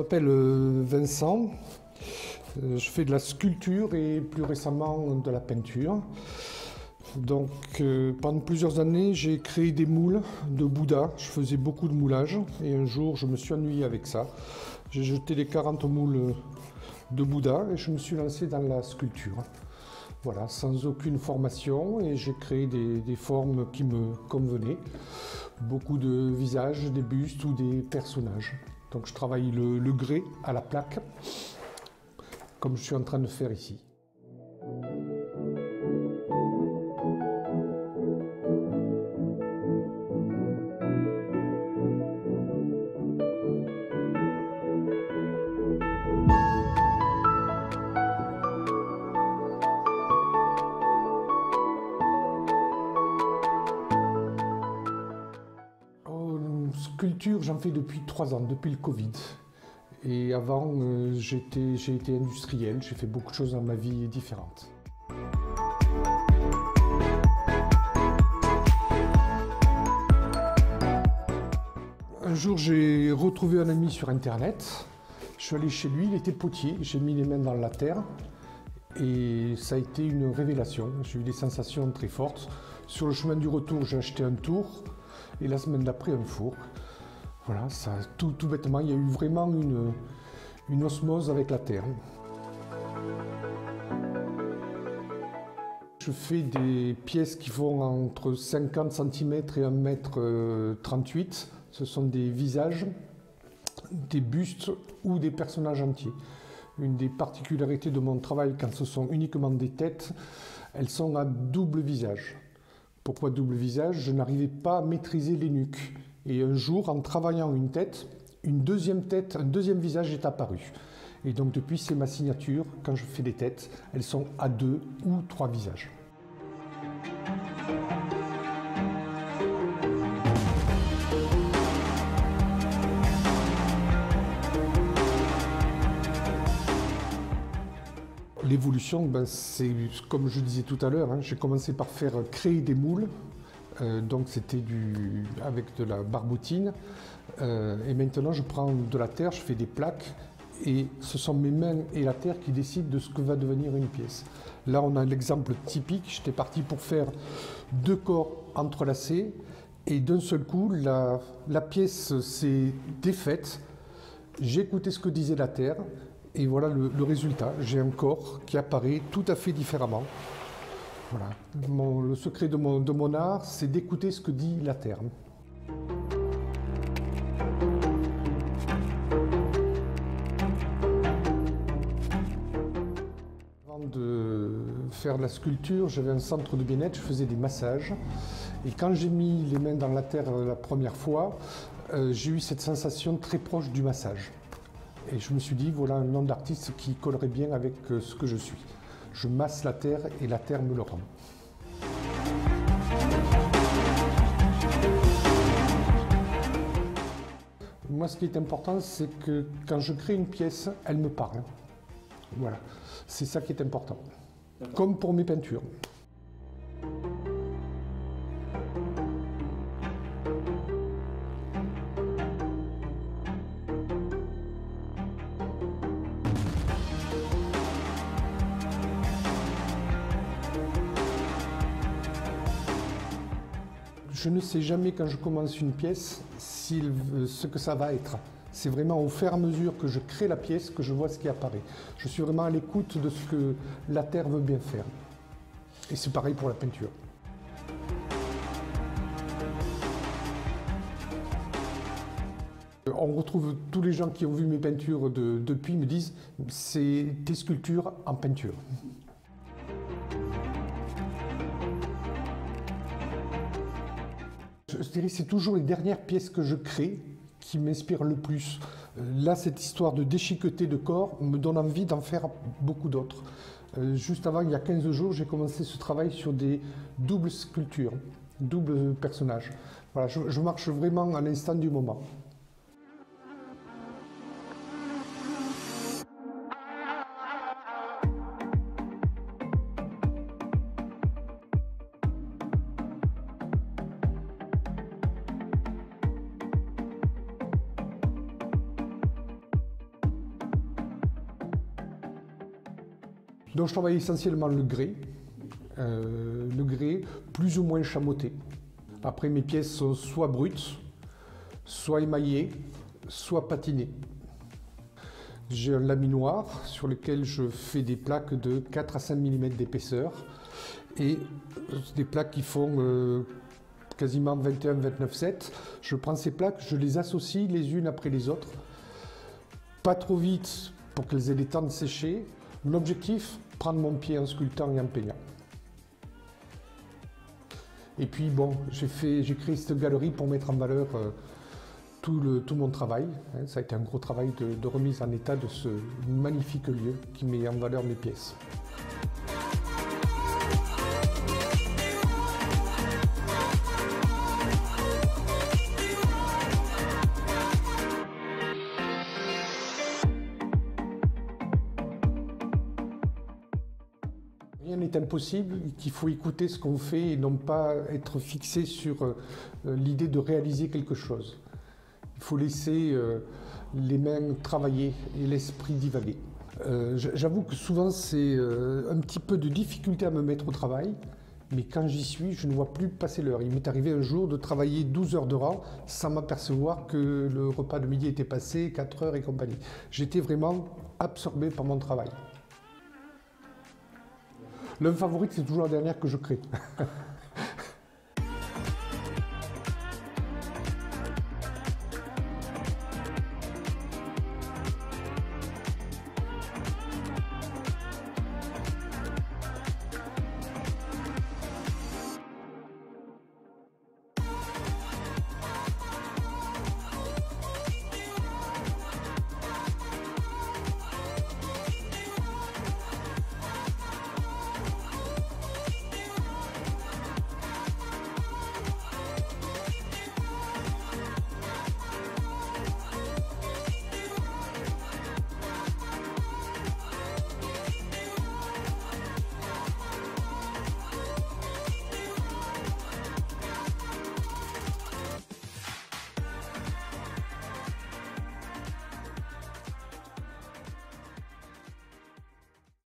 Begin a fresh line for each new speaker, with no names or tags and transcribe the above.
m'appelle Vincent, je fais de la sculpture et plus récemment de la peinture. Donc pendant plusieurs années, j'ai créé des moules de Bouddha. Je faisais beaucoup de moulage et un jour, je me suis ennuyé avec ça. J'ai jeté les 40 moules de Bouddha et je me suis lancé dans la sculpture. Voilà, sans aucune formation, et j'ai créé des formes qui me convenaient. Beaucoup de visages, des bustes ou des personnages. Donc je travaille le grès à la plaque, comme je suis en train de faire ici. Sculpture, j'en fais depuis 3 ans, depuis le Covid. Et avant, j'ai été industriel, j'ai fait beaucoup de choses dans ma vie différentes. Un jour, j'ai retrouvé un ami sur Internet. Je suis allé chez lui, il était potier, j'ai mis les mains dans la terre. Et ça a été une révélation, j'ai eu des sensations très fortes. Sur le chemin du retour, j'ai acheté un tour, et la semaine d'après, un four. Voilà, ça, tout bêtement, il y a eu vraiment une osmose avec la terre. Je fais des pièces qui font entre 50 cm et 1,38 m. Ce sont des visages, des bustes ou des personnages entiers. Une des particularités de mon travail, quand ce sont uniquement des têtes, elles sont à double visage. Pourquoi double visage? Je n'arrivais pas à maîtriser les nuques. Et un jour, en travaillant une tête, un deuxième visage est apparu. Et donc depuis, c'est ma signature. Quand je fais des têtes, elles sont à 2 ou 3 visages. L'évolution, c'est comme je disais tout à l'heure, j'ai commencé par créer des moules. Donc c'était avec de la barboutine. Et maintenant, je prends de la terre, je fais des plaques. Et ce sont mes mains et la terre qui décident de ce que va devenir une pièce. Là, on a l'exemple typique. J'étais parti pour faire 2 corps entrelacés. Et d'un seul coup, la pièce s'est défaite. J'ai écouté ce que disait la terre. Et voilà le résultat. J'ai un corps qui apparaît tout à fait différemment. Voilà. Le secret de mon art, c'est d'écouter ce que dit la terre. Avant de faire de la sculpture, j'avais un centre de bien-être, je faisais des massages. Et quand j'ai mis les mains dans la terre la première fois, j'ai eu cette sensation très proche du massage. Et je me suis dit, voilà un nom d'artiste qui collerait bien avec ce que je suis. Je masse la terre et la terre me le rend. Moi, ce qui est important, c'est que quand je crée une pièce, elle me parle. Voilà, c'est ça qui est important. Comme pour mes peintures. Je ne sais jamais quand je commence une pièce ce que ça va être. C'est vraiment au fur et à mesure que je crée la pièce que je vois ce qui apparaît. Je suis vraiment à l'écoute de ce que la terre veut bien faire. Et c'est pareil pour la peinture. On retrouve tous les gens qui ont vu mes peintures depuis me disent c'est des sculptures en peinture. Je dirais que c'est toujours les dernières pièces que je crée qui m'inspirent le plus. Là, cette histoire de déchiqueter de corps me donne envie d'en faire beaucoup d'autres. Juste avant, il y a 15 jours, j'ai commencé ce travail sur des doubles sculptures, doubles personnages. Voilà, je marche vraiment à l'instant du moment. Donc je travaille essentiellement le grès plus ou moins chamoté. Après mes pièces sont soit brutes, soit émaillées, soit patinées. J'ai un laminoir sur lequel je fais des plaques de 4 à 5 mm d'épaisseur et des plaques qui font quasiment 21-29,7. Je prends ces plaques, je les associe les unes après les autres, pas trop vite pour qu'elles aient le temps de sécher. L'objectif, prendre mon pied en sculptant et en peignant. Et puis bon, j'ai créé cette galerie pour mettre en valeur tout mon travail. Ça a été un gros travail de remise en état de ce magnifique lieu qui met en valeur mes pièces. Rien n'est impossible, qu'il faut écouter ce qu'on fait et non pas être fixé sur l'idée de réaliser quelque chose. Il faut laisser les mains travailler et l'esprit divaguer. J'avoue que souvent c'est un petit peu de difficulté à me mettre au travail, mais quand j'y suis, je ne vois plus passer l'heure. Il m'est arrivé un jour de travailler 12 heures de rang sans m'apercevoir que le repas de midi était passé, 4 heures et compagnie. J'étais vraiment absorbé par mon travail. L'œuvre favorite, c'est toujours la dernière que je crée.